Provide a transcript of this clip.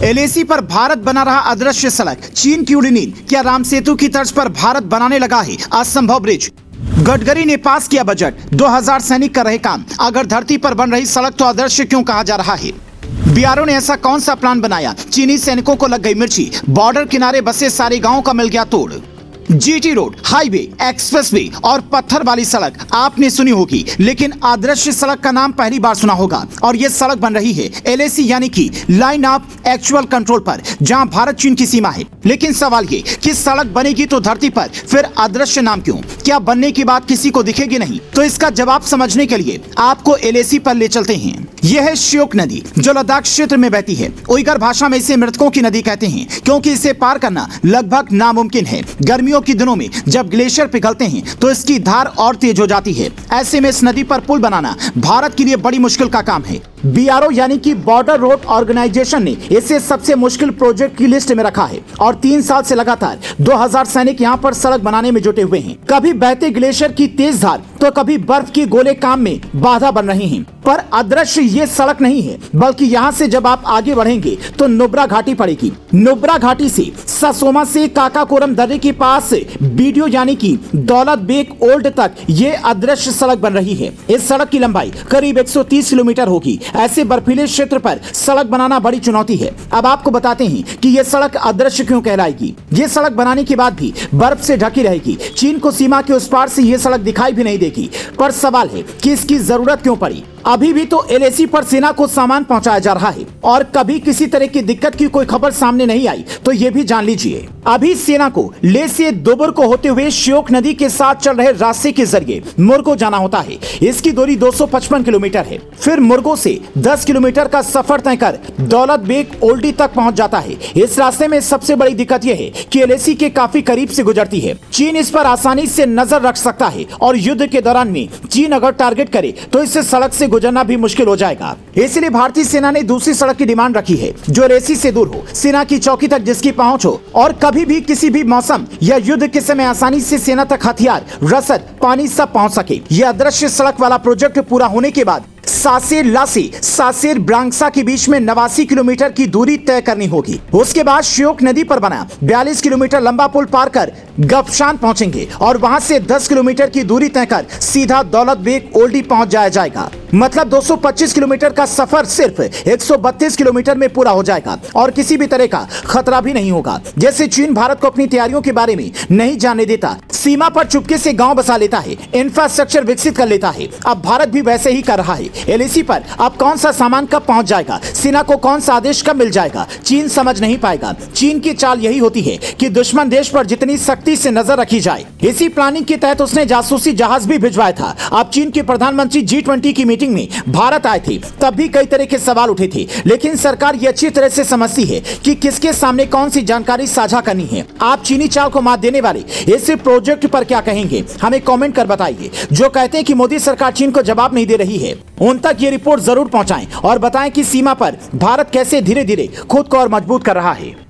LAC पर भारत बना रहा अदृश्य सड़क, चीन की उड़ी नींद, क्या राम सेतु की तर्ज पर भारत बनाने लगा है असंभव ब्रिज। गडकरी ने पास किया बजट, 2000 सैनिक कर रहे काम। अगर धरती पर बन रही सड़क तो अदृश्य क्यों कहा जा रहा है। बीआरओ ने ऐसा कौन सा प्लान बनाया, चीनी सैनिकों को लग गई मिर्ची। बॉर्डर किनारे बसे सारे गांव का मिल गया तोड़। जीटी रोड, हाईवे, एक्सप्रेसवे और पत्थर वाली सड़क आपने सुनी होगी, लेकिन अदृश्य सड़क का नाम पहली बार सुना होगा। और ये सड़क बन रही है एलएसी यानी कि लाइन ऑफ एक्चुअल कंट्रोल पर, जहां भारत चीन की सीमा है। लेकिन सवाल ये कि सड़क बनेगी तो धरती पर, फिर अदृश्य नाम क्यों? क्या बनने की बात किसी को दिखेगी नहीं? तो इसका जवाब समझने के लिए आपको एलएसी पर ले चलते हैं। यह है श्योक नदी, जो लद्दाख क्षेत्र में बहती है। उइगर भाषा में इसे मृतकों की नदी कहते हैं, क्योंकि इसे पार करना लगभग नामुमकिन है। गर्मियों के दिनों में जब ग्लेशियर पिघलते हैं तो इसकी धार और तेज हो जाती है। ऐसे में इस नदी पर पुल बनाना भारत के लिए बड़ी मुश्किल का काम है। बीआरओ यानी कि बॉर्डर रोड ऑर्गेनाइजेशन ने इसे सबसे मुश्किल प्रोजेक्ट की लिस्ट में रखा है और 3 साल से लगातार 2000 सैनिक यहाँ पर सड़क बनाने में जुटे हुए हैं। कभी बहते ग्लेशियर की तेज धार तो कभी बर्फ के गोले काम में बाधा बन रही हैं। पर अदृश्य ये सड़क नहीं है, बल्कि यहाँ से जब आप आगे बढ़ेंगे तो नुब्रा घाटी पड़ेगी। नुब्रा घाटी से ससोमा से काकाकोरम दर्रे के पास बीडियो यानी कि दौलत बेग ओल्ड तक ये अदृश्य सड़क बन रही है। इस सड़क की लंबाई करीब 130 किलोमीटर होगी। ऐसे बर्फीले क्षेत्र पर सड़क बनाना बड़ी चुनौती है। अब आपको बताते हैं कि ये सड़क अदृश्य क्यों कहलाएगी। ये सड़क बनाने के बाद भी बर्फ से ढकी रहेगी। चीन को सीमा के उस पार से ये सड़क दिखाई भी नहीं देगी। पर सवाल है कि इसकी जरूरत क्यों पड़ी। अभी भी तो एलएसी पर सेना को सामान पहुंचाया जा रहा है और कभी किसी तरह की दिक्कत की कोई खबर सामने नहीं आई। तो ये भी जान लीजिए, अभी सेना को ले से दोबर को होते हुए श्योक नदी के साथ चल रहे रास्ते के जरिए मुर्गो जाना होता है। इसकी दूरी 255 किलोमीटर है। फिर मुर्गो से 10 किलोमीटर का सफर तय कर दौलत बेग ओल्डी तक पहुंच जाता है। इस रास्ते में सबसे बड़ी दिक्कत यह है कि एलएसी के काफी करीब से गुजरती है। चीन इस पर आसानी से नजर रख सकता है और युद्ध के दौरान में चीन अगर टारगेट करे तो इस सड़क से गुजरना भी मुश्किल हो जाएगा। इसलिए भारतीय सेना ने दूसरी सड़क की डिमांड रखी है, जो एलएसी से दूर हो, सेना की चौकी तक जिसकी पहुंच हो और कभी भी किसी भी मौसम या युद्ध के समय आसानी से सेना तक हथियार, रसद, पानी सब पहुंच सके। यह अदृश्य सड़क वाला प्रोजेक्ट पूरा होने के बाद सासेर लासे सासेर ब्रांगसा के बीच में 89 किलोमीटर की दूरी तय करनी होगी। उसके बाद श्योक नदी पर बना 42 किलोमीटर लंबा पुल पार कर गपशान पहुंचेंगे और वहां से 10 किलोमीटर की दूरी तय कर सीधा दौलत बेग ओल्डी पहुंच जाएगा। मतलब 225 किलोमीटर का सफर सिर्फ 132 किलोमीटर में पूरा हो जाएगा और किसी भी तरह का खतरा भी नहीं होगा। जैसे चीन भारत को अपनी तैयारियों के बारे में नहीं जानने देता, सीमा पर चुपके से गांव बसा लेता है, इंफ्रास्ट्रक्चर विकसित कर लेता है, अब भारत भी वैसे ही कर रहा है। एलएसी पर अब कौन सा सामान कब पहुंच जाएगा, सेना को कौन सा आदेश कब मिल जाएगा, चीन समझ नहीं पाएगा। चीन की चाल यही होती है कि दुश्मन देश पर जितनी सख्ती से नजर रखी जाए। इसी प्लानिंग के तहत उसने जासूसी जहाज भी भिजवाया था। अब चीन के प्रधानमंत्री G20 की मीटिंग में भारत आए थे, तब भी कई तरह के सवाल उठे थे। लेकिन सरकार ये अच्छी तरह से समझती है कि किसके सामने कौन सी जानकारी साझा करनी है। आप चीनी चाल को मात देने वाले इस प्रोजेक्ट पर क्या कहेंगे, हमें कमेंट कर बताइए। जो कहते हैं कि मोदी सरकार चीन को जवाब नहीं दे रही है, उन तक ये रिपोर्ट जरूर पहुंचाएं और बताएं कि सीमा पर भारत कैसे धीरे धीरे खुद को और मजबूत कर रहा है।